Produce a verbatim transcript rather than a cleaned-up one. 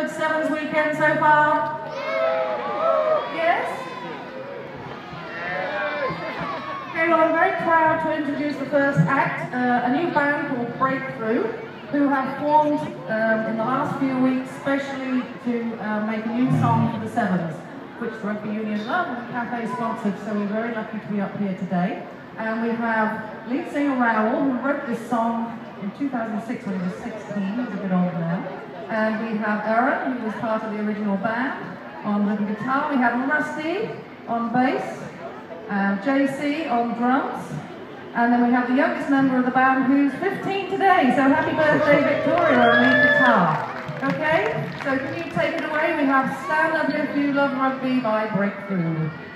good Sevens weekend so far? Yes? Okay, well, I'm very proud to introduce the first act, uh, a new band called Breakthrough, who have formed um, in the last few weeks specially to uh, make a new song for the Sevens, which the Rugby Union Love and Cafe sponsored, so we're very lucky to be up here today. And we have lead singer Raoul, who wrote this song in two thousand six when he was sixteen, he's a bit old now. And we have Aaron, who was part of the original band, on rhythm guitar. We have Rusty on bass, um, J C on drums, and then we have the youngest member of the band who's fifteen today, so happy birthday Victoria on lead guitar. Okay, so can you take it away? We have Stand Up If You Love Rugby by Breakthrough.